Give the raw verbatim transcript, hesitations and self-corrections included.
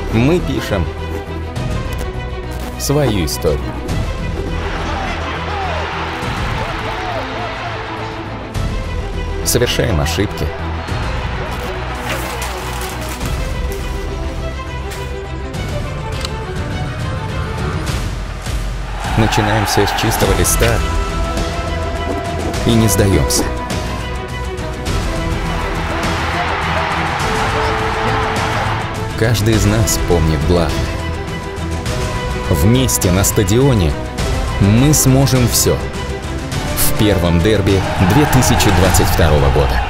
Мы пишем свою историю. Совершаем ошибки. Начинаем все с чистого листа и не сдаемся. Каждый из нас помнит главное. Вместе на стадионе мы сможем все. В первом дерби две тысячи двадцать второго года.